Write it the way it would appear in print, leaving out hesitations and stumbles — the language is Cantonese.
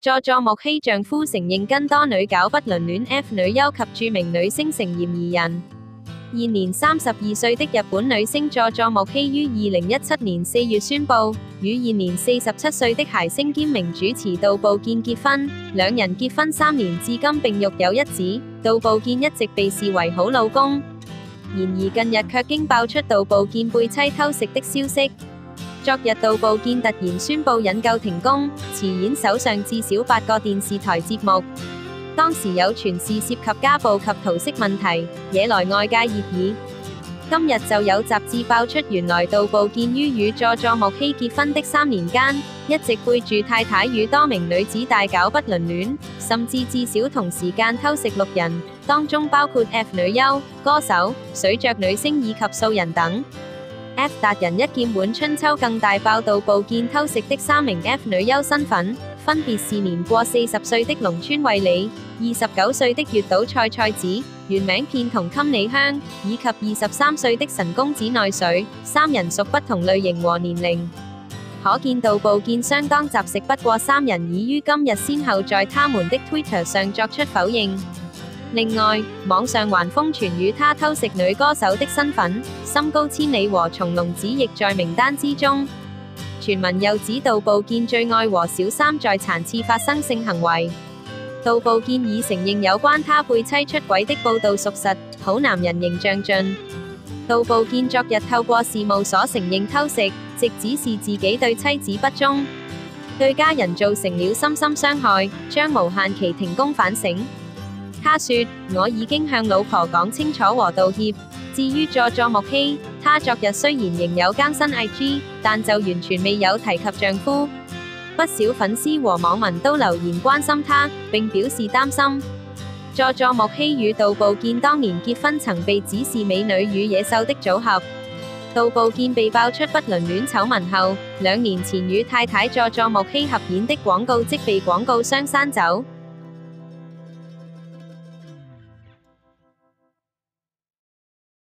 佐佐木希丈夫承認跟多女搞不倫戀 F 女優及著名女星成嫌疑人。現年32歲的日本女星佐佐木希於2017年4月宣布，與現年47歲的諧星兼名主持渡部建結婚，兩人結婚3年至今並育有一子。渡部建一直被視為好老公，然而近日卻驚爆出渡部建背妻偷食的消息。昨日渡部建突然宣布引咎停工，辭演手上至少8個電視台節目。當時有傳是涉及家暴及桃色問題，惹來外界熱議。今日就有雜誌爆出，原來渡部建於與佐佐木希結婚的3年間，一直背住太太與多名女子大搞不倫戀，甚至至少同時間偷食6人，當中包括 F 女優、歌手、水着女星以及素人等。F 達人一劍浣春秋更大爆渡部建偷食的3名 F 女優身份，分別是年過40歲的龍川惠梨、29歲的月島菜菜子、原名片桐襟里香，以及23歲的神宮寺奈緒，三人屬不同類型和年齡。可見渡部建相當雜食，不過三人已於今日先後在他們的 Twitter 上作出否認。另外，網上還瘋傳與他偷食女歌手的身份，森高千里和松隆子亦在名單之中。傳聞又指渡部建最愛和小三在殘廁發生性行為。渡部建已承認有關他背妻出軌的報道屬實，好男人形象盡。渡部建昨日透過事務所承認偷食，直指是自己對妻子不忠，對家人造成了深深傷害，將無限期停工反省。他說：我已經向老婆講清楚和道歉。至於佐佐木希，她昨日雖然仍有更新 IG， 但就完全未有提及丈夫。不少粉絲和網民都留言關心她，並表示擔心。佐佐木希與渡部建當年結婚曾被指是美女與野獸的組合。渡部建被爆出不倫戀醜聞後，2年前與太太佐佐木希合演的廣告即被廣告商刪走。